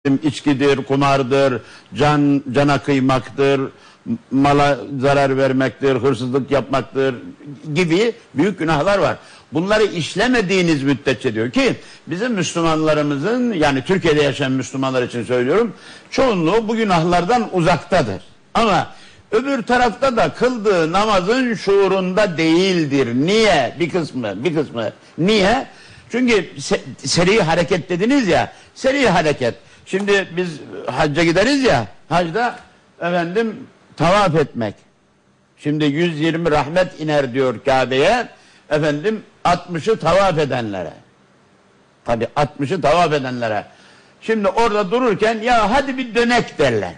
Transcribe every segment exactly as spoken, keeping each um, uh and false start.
içkidir, kumardır, can cana kıymaktır, mala zarar vermektir, hırsızlık yapmaktır gibi büyük günahlar var. Bunları işlemediğiniz müddetçe diyor ki bizim Müslümanlarımızın, yani Türkiye'de yaşayan Müslümanlar için söylüyorum, çoğunluğu bu günahlardan uzaktadır. Ama öbür tarafta da kıldığı namazın şuurunda değildir. Niye? Bir kısmı, bir kısmı. Niye? Çünkü se seri hareket dediniz ya, seri hareket. Şimdi biz hacca gideriz ya, hacda efendim tavaf etmek. Şimdi yüz yirmi rahmet iner diyor Kabe'ye, efendim altmışı tavaf edenlere. Tabi altmışı tavaf edenlere. Şimdi orada dururken ya hadi bir dönek derler.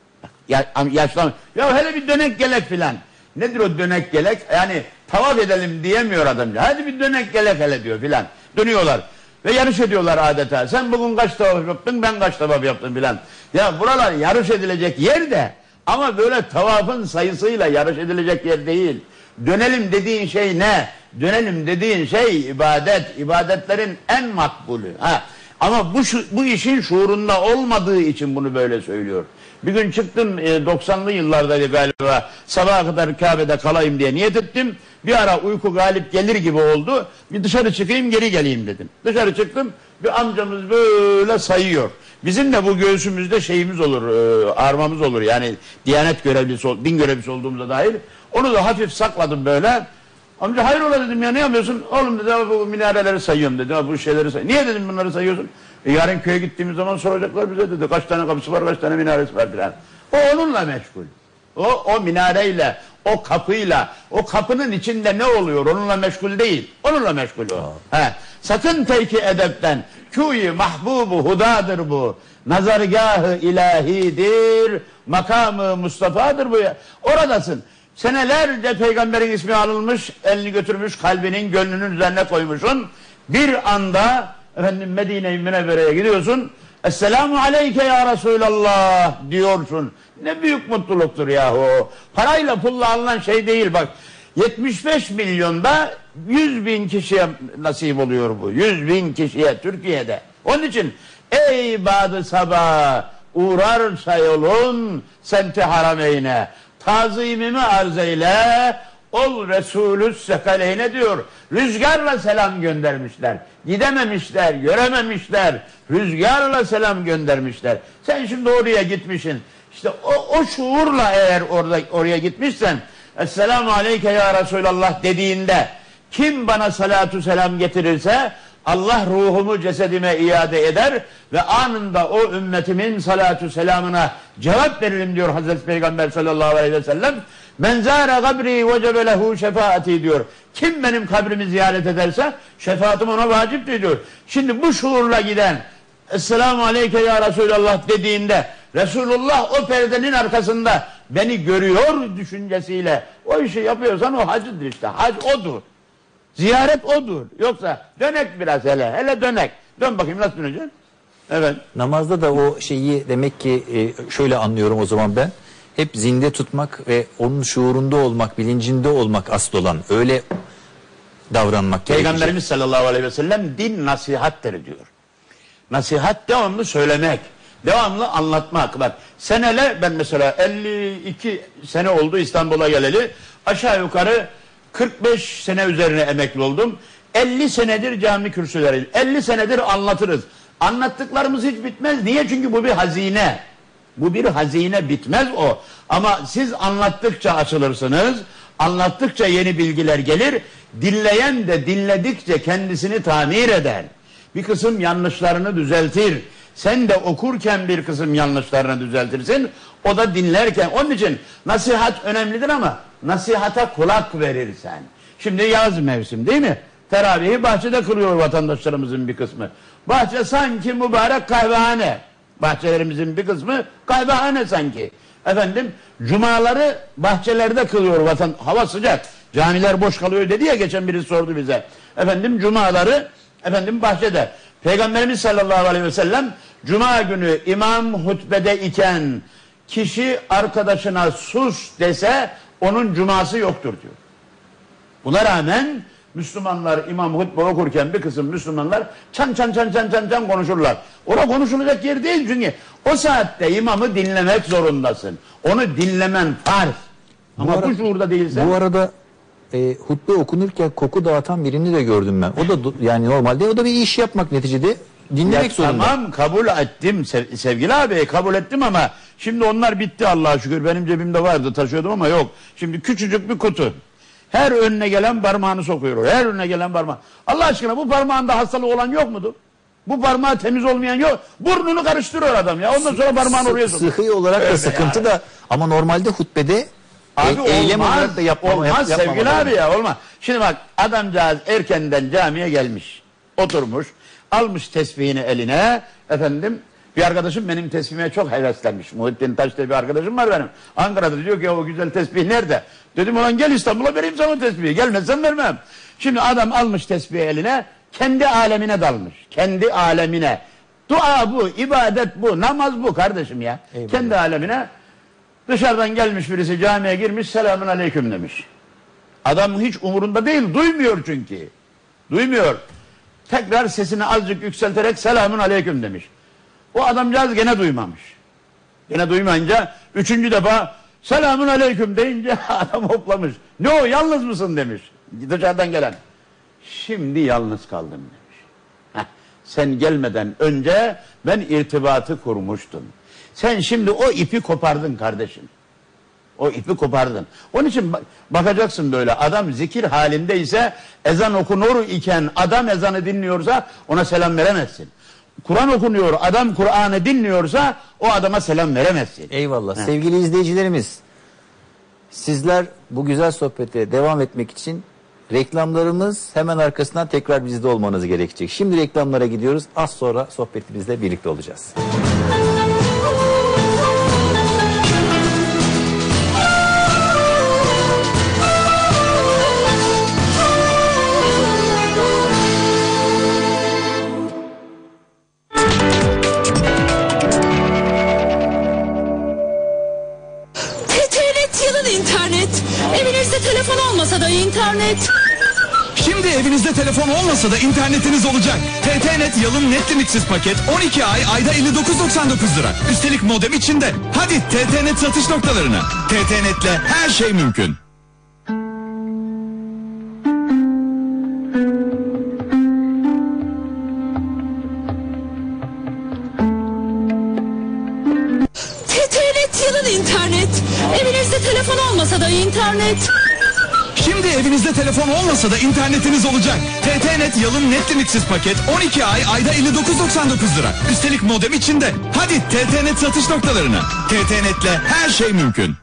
Ya, yaşlan, ya hele bir dönek gelek filan. Nedir o dönek gelek? Yani tavaf edelim diyemiyor adamca. Hadi bir dönek gelek hele diyor filan. Dönüyorlar ve yarış ediyorlar adeta. Sen bugün kaç tavaf yaptın, ben kaç tavaf yaptım filan. Ya buralar yarış edilecek yer de, ama böyle tavafın sayısıyla yarış edilecek yer değil. Dönelim dediğin şey ne? Dönelim dediğin şey ibadet. İbadetlerin en makbulü. Ha. Ama bu, bu işin şuurunda olmadığı için bunu böyle söylüyor. Bir gün çıktım, doksanlı yıllardaydı galiba, sabaha kadar Kabe'de kalayım diye niyet ettim. Bir ara uyku galip gelir gibi oldu. Bir dışarı çıkayım, geri geleyim dedim. Dışarı çıktım, bir amcamız böyle sayıyor. Bizim de bu göğsümüzde şeyimiz olur, armamız olur. Yani Diyanet görevlisi, din görevlisi olduğumuza dair. Onu da hafif sakladım böyle. Amca hayrola dedim ya, ne yapıyorsun? Oğlum dedi, bu minareleri sayıyorum dedi. Bu şeyleri say. Niye dedim bunları sayıyorsun? E, yarın köye gittiğimiz zaman soracaklar bize dedi. Kaç tane kapısı var, kaç tane minaresi var filan. O onunla meşgul. O, o minareyle, o kapıyla, o kapının içinde ne oluyor? Onunla meşgul değil. Onunla meşgul o. He. Sakın teyki edepten. Kûyi mahbubu hudadır bu. Nazargâh-ı ilahidir. Makamı Mustafa'dır bu. Oradasın. Senelerce peygamberin ismi alınmış, elini götürmüş, kalbinin, gönlünün üzerine koymuşsun. Bir anda efendim Medine-i Münevvere'ye gidiyorsun. Esselamu aleyke ya Resulallah diyorsun. Ne büyük mutluluktur yahu. Parayla pulla alınan şey değil bak. yetmiş beş milyonda yüz bin kişiye nasip oluyor bu. yüz bin kişiye Türkiye'de. Onun için ey Bad-ı Sabah, uğrarsa yolun semti harameyne, tazimimi arz eyle, ol Resulü sekaleyne diyor. Rüzgarla selam göndermişler. Gidememişler, görememişler. Rüzgarla selam göndermişler. Sen şimdi oraya gitmişsin. İşte o, o şuurla eğer orada oraya gitmişsen, Esselamu aleyke ya Resulallah dediğinde, kim bana salatu selam getirirse Allah ruhumu cesedime iade eder ve anında o ümmetimin salatu selamına cevap veririm diyor Hazreti Peygamber sallallahu aleyhi ve sellem. Men zâre gabri vecebe lehu şefaati diyor. Kim benim kabrimi ziyaret ederse şefaatim ona vaciptir diyor. Şimdi bu şuurla giden Esselamu aleyke ya Resulallah dediğinde Resulullah o perdenin arkasında beni görüyor düşüncesiyle o işi yapıyorsan o hacıdır işte. Hac odur. Ziyaret odur. Yoksa dönek biraz hele. Hele dönek. Dön bakayım nasıl döneceksin? Evet. Namazda da o şeyi demek ki şöyle anlıyorum o zaman ben. Hep zinde tutmak ve onun şuurunda olmak, bilincinde olmak asıl olan. Öyle davranmak gerekecek. Peygamberimiz sallallahu aleyhi ve sellem din nasihattir diyor. Nasihat devamlı söylemek. Devamlı anlatmak. Bak seneler ben mesela elli iki sene oldu İstanbul'a geleli. Aşağı yukarı kırk beş sene üzerine emekli oldum. elli senedir cami kürsüleri. elli senedir anlatırız. Anlattıklarımız hiç bitmez. Niye? Çünkü bu bir hazine. Bu bir hazine, bitmez o. Ama siz anlattıkça açılırsınız. Anlattıkça yeni bilgiler gelir. Dinleyen de dinledikçe kendisini tamir eder. Bir kısım yanlışlarını düzeltir. Sen de okurken bir kısım yanlışlarını düzeltirsin. O da dinlerken. Onun için nasihat önemlidir ama nasihata kulak verirsen. Şimdi yaz mevsim değil mi? Teravihi bahçede kılıyor vatandaşlarımızın bir kısmı. Bahçe sanki mübarek kahvehane. Bahçelerimizin bir kısmı kahvehane sanki. Efendim cumaları bahçelerde kılıyor vatan. Hava sıcak. Camiler boş kalıyor dedi ya, geçen biri sordu bize. Efendim cumaları efendim bahçede. Peygamberimiz sallallahu aleyhi ve sellem cuma günü imam hutbede iken kişi arkadaşına sus dese onun cuması yoktur diyor. Buna rağmen Müslümanlar imam hutbe okurken bir kısım Müslümanlar çan çan çan çan çan çan konuşurlar. Orada konuşulacak yer değil çünkü o saatte imamı dinlemek zorundasın. Onu dinlemen farz. Ama bu, ara, bu şuurda değilsen. Bu arada e, hutbe okunurken koku dağıtan birini de gördüm ben. O da yani normalde o da bir iş yapmak neticede dinlemek ya, zorunda. Tamam kabul ettim sev, sevgili abi kabul ettim ama şimdi onlar bitti Allah'a şükür. Benim cebimde vardı taşıyordum ama yok. Şimdi küçücük bir kutu. Her önüne gelen parmağını sokuyor. Her önüne gelen parmağı. Allah aşkına bu parmağında hastalığı olan yok mudur? Bu parmağı temiz olmayan yok. Burnunu karıştırıyor adam ya. Ondan sonra parmağını oraya sokuyor. Sıhhi olarak da sıkıntı ya. Da ama normalde hutbede abi e, eylem olmaz, olarak da yapmama, olmaz yap, sevgili abi ya olmaz. Şimdi bak adamcağız erkenden camiye gelmiş. Oturmuş. Almış tesbihini eline. Efendim bir arkadaşım benim tesbihime çok heveslenmiş. Muhittin Taş diye bir arkadaşım var benim. Ankara'da diyor ki o güzel tesbih nerede? Dedim ulan gel İstanbul'a vereyim sana tesbihi. Gelmezsen vermem. Şimdi adam almış tesbihi eline. Kendi alemine dalmış. Kendi alemine. Dua bu, ibadet bu, namaz bu kardeşim ya. Eyvallah. Kendi alemine. Dışarıdan gelmiş birisi camiye girmiş. Selamun aleyküm demiş. Adam hiç umurunda değil. Duymuyor çünkü. Duymuyor. Tekrar sesini azıcık yükselterek selamun aleyküm demiş. O adamcağız gene duymamış. Gene duymayınca üçüncü defa selamun aleyküm deyince adam hoplamış. Ne o yalnız mısın demiş. Dışarıdan gelen. Şimdi yalnız kaldım demiş. Heh, sen gelmeden önce ben irtibatı kurmuştum. Sen şimdi o ipi kopardın kardeşim. O ipi kopardın. Onun için bakacaksın böyle adam zikir halindeyse ezan okunur iken adam ezanı dinliyorsa ona selam veremezsin. Kur'an okunuyor adam Kur'an'ı dinliyorsa o adama selam veremezsin. Eyvallah. He. Sevgili izleyicilerimiz sizler bu güzel sohbete devam etmek için reklamlarımız hemen arkasından tekrar bizde olmanız gerekecek. Şimdi reklamlara gidiyoruz. Az sonra sohbetimizle birlikte olacağız. Telefon olmasa da internet. Şimdi evinizde telefon olmasa da internetiniz olacak. T T Net yalın net limitsiz paket on iki ay ayda elli dokuz doksan dokuz lira. Üstelik modem içinde. Hadi T T Net satış noktalarına. T T Net'le her şey mümkün. T T Net yalın internet. Evinizde telefon olmasa da internet. Şimdi evinizde telefon olmasa da internetiniz olacak. T T Net yalın net limitsiz paket on iki ay ayda elli dokuz doksan dokuz lira. Üstelik modem içinde. Hadi T T Net satış noktalarına. T T Net'le her şey mümkün.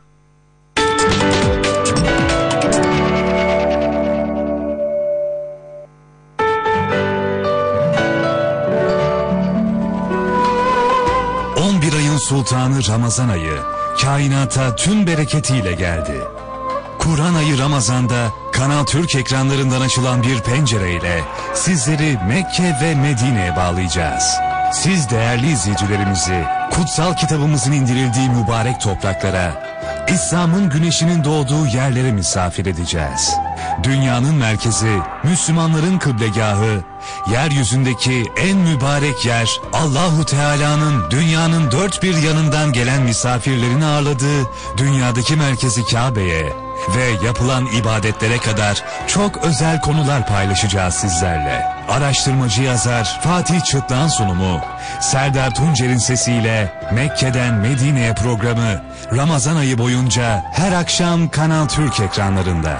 on bir ayın sultanı Ramazan ayı kainata tüm bereketiyle geldi. Kur'an ayı Ramazan'da Kanal Türk ekranlarından açılan bir pencereyle sizleri Mekke ve Medine'ye bağlayacağız. Siz değerli izleyicilerimizi kutsal kitabımızın indirildiği mübarek topraklara, İslam'ın güneşinin doğduğu yerlere misafir edeceğiz. Dünyanın merkezi, Müslümanların kıblegahı, yeryüzündeki en mübarek yer, Allahu Teala'nın dünyanın dört bir yanından gelen misafirlerini ağırladığı dünyadaki merkezi Kabe'ye ve yapılan ibadetlere kadar çok özel konular paylaşacağız sizlerle. Araştırmacı yazar Fatih Çıtlan sunumu, Serdar Tuncer'in sesiyle Mekke'den Medine'ye programı Ramazan ayı boyunca her akşam Kanal Türk ekranlarında.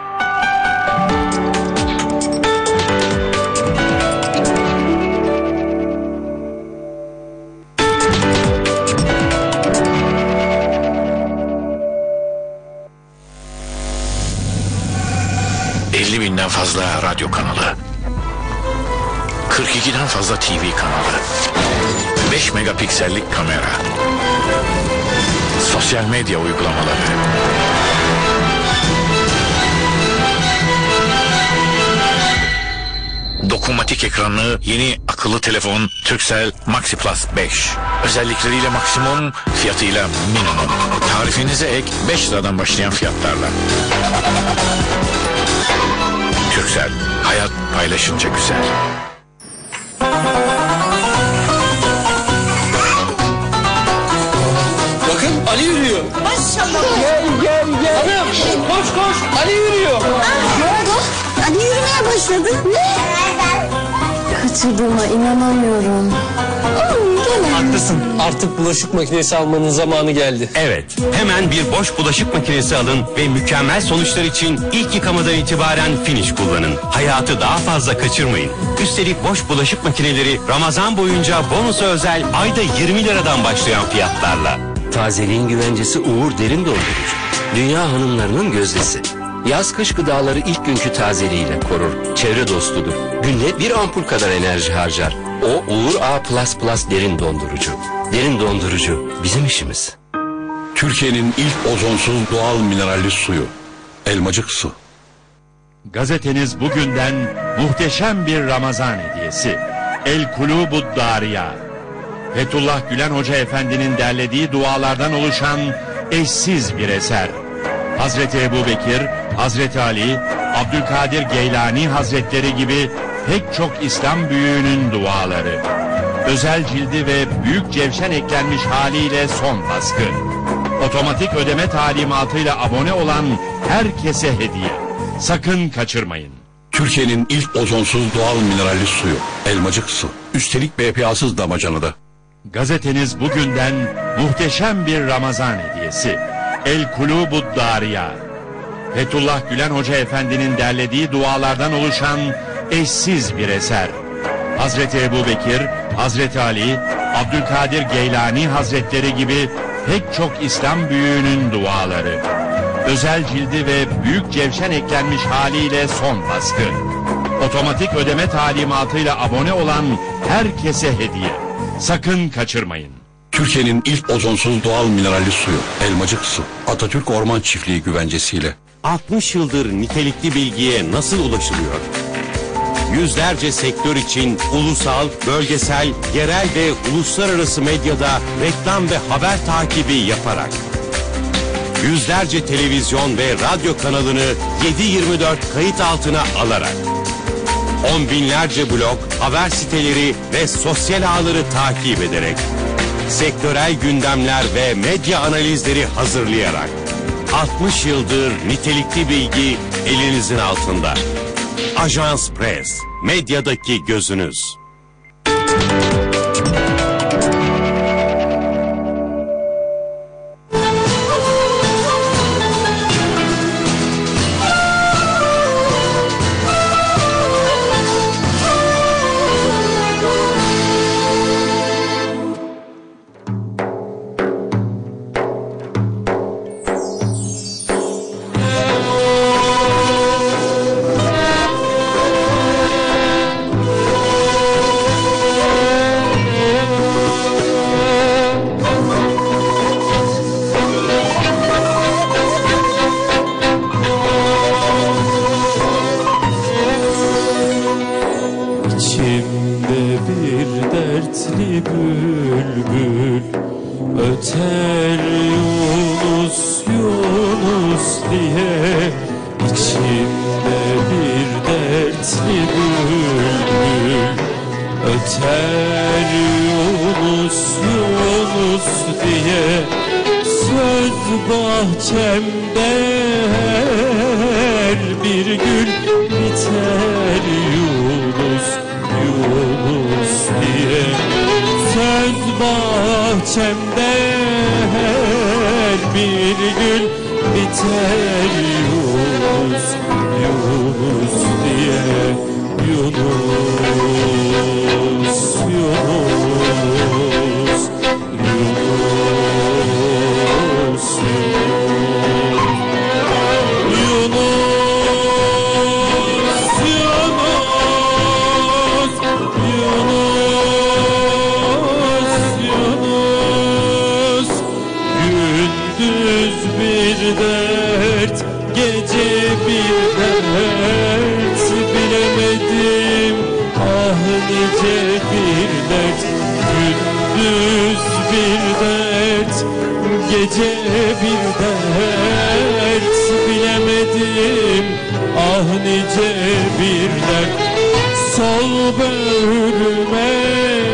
elli binden fazla radyo kanalı, kırk ikiden fazla T V kanalı, beş megapiksellik kamera, sosyal medya uygulamaları, dokunmatik ekranlı yeni akıllı telefon Turkcell Maxi Plus beş. Özellikleriyle maksimum, fiyatıyla minimum. Tarifinize ek beş liradan başlayan fiyatlarla. Türksel, hayat paylaşınca güzel. Bakın Ali yürüyor. Maşallah. Gel gel gel. Hanım koş koş Ali yürüyor. Ne oldu? Ali yürümeye başladı. Ne? Kaçırdığıma inanamıyorum. Oğlum gel. Haklısın. Artık bulaşık makinesi almanın zamanı geldi. Evet, hemen bir boş bulaşık makinesi alın ve mükemmel sonuçlar için ilk yıkamadan itibaren Finish kullanın. Hayatı daha fazla kaçırmayın. Üstelik boş bulaşık makineleri Ramazan boyunca bonusa özel ayda yirmi liradan başlayan fiyatlarla. Tazeliğin güvencesi Uğur Derin Dondurucu. Dünya hanımlarının gözdesi. Yaz kış gıdaları ilk günkü tazeliğiyle korur. Çevre dostudur. Günde bir ampul kadar enerji harcar. O Uğur A plus plus derin dondurucu. Derin dondurucu bizim işimiz. Türkiye'nin ilk ozonsuz doğal mineralli suyu. Elmacık su. Gazeteniz bugünden muhteşem bir Ramazan hediyesi. El Kulubud Dariya. Fethullah Gülen Hoca Efendi'nin derlediği dualardan oluşan eşsiz bir eser. Hazreti Ebubekir, Hazreti Ali, Abdülkadir Geylani Hazretleri gibi pek çok İslam büyüğünün duaları. Özel cildi ve büyük cevşen eklenmiş haliyle son baskı. Otomatik ödeme talimatıyla abone olan herkese hediye. Sakın kaçırmayın. Türkiye'nin ilk ozonsuz doğal mineralli suyu. Elmacık su. Üstelik B P A'sız damacanada. Gazeteniz bugünden muhteşem bir Ramazan hediyesi. El Kulubud Dariya. Fethullah Gülen Hoca Efendi'nin derlediği dualardan oluşan eşsiz bir eser. Hazreti Ebubekir, Hazreti Ali, Abdülkadir Geylani Hazretleri gibi pek çok İslam büyüğünün duaları. Özel cildi ve büyük cevşen eklenmiş haliyle son baskı. Otomatik ödeme talimatıyla abone olan herkese hediye. Sakın kaçırmayın. Türkiye'nin ilk ozonsuz doğal mineralli suyu. Elmacık su. Atatürk Orman Çiftliği güvencesiyle. altmış yıldır nitelikli bilgiye nasıl ulaşılıyor? Yüzlerce sektör için ulusal, bölgesel, yerel ve uluslararası medyada reklam ve haber takibi yaparak. Yüzlerce televizyon ve radyo kanalını yedi yirmi dört kayıt altına alarak. On binlerce blog, haber siteleri ve sosyal ağları takip ederek. Sektörel gündemler ve medya analizleri hazırlayarak. altmış yıldır nitelikli bilgi elinizin altında. Ajans Press, medyadaki gözünüz. Gece bir dert bilemedim, Ah nice bir dert sol böğrüme